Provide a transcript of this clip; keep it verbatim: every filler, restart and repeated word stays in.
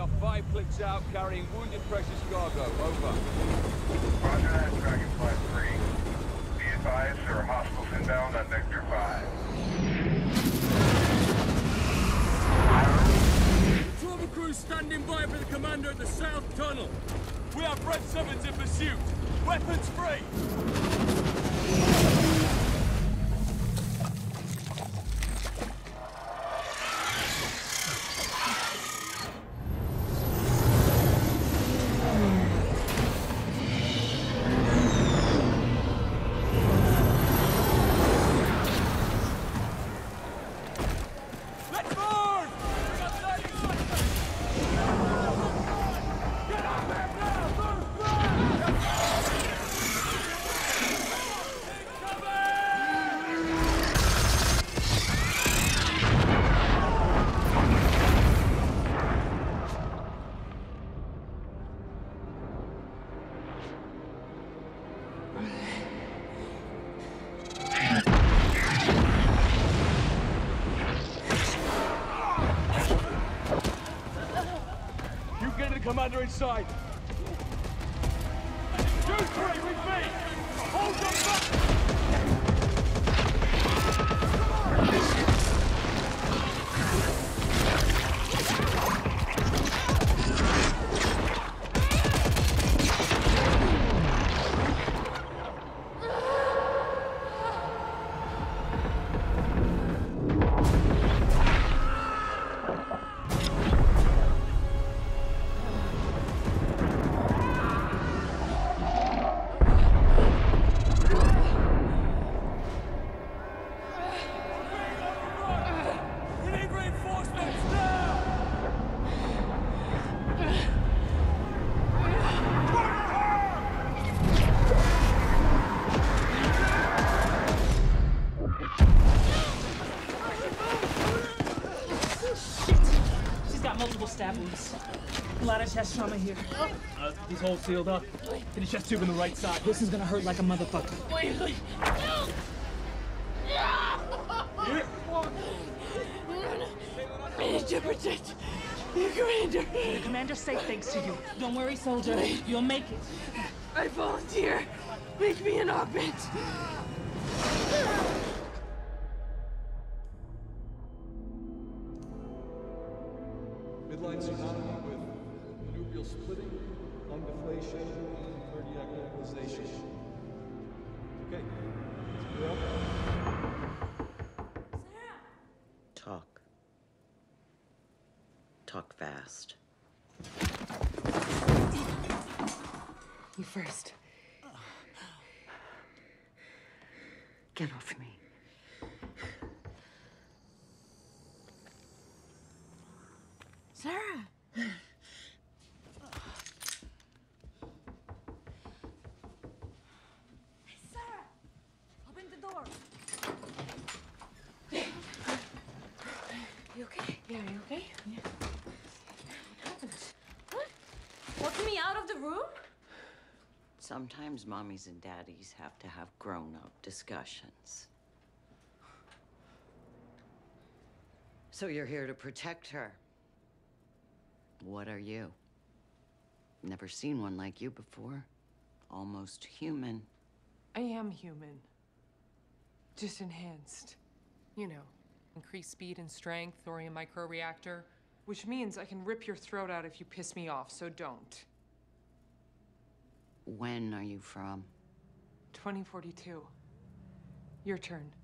are five clicks out, carrying wounded precious cargo. Over. Roger that, Dragonfly three. Be advised, there are hostiles inbound on Nectar five. Trauma crew standing by for the commander at the south tunnel. We have Red Sevens in pursuit. Weapons free. Commander inside. Two, three, with me. Hold them back. Multiple stab wounds. A lot of chest trauma here. Uh, these holes sealed up. Get the chest tube on the right side. This is gonna hurt like a motherfucker. Wait, wait. I need to protect your commander. The commander's safe thanks to you. Don't worry, soldier. You'll make it. I volunteer. Make me an augment. Midline tsunami with manubrial splitting, lung deflation, and cardiac localization. Okay, let's go. Talk. Talk fast. You first. Get off me. Sarah! Hey, Sarah! Open the door. You okay? Yeah, you okay? Yeah. What happened? What? Walking me out of the room? Sometimes mommies and daddies have to have grown-up discussions. So you're here to protect her. What are you? Never seen one like you before. Almost human. I am human. Just enhanced. You know, increased speed and strength, thorium microreactor. Which means I can rip your throat out if you piss me off, so don't. When are you from? twenty forty-two. Your turn.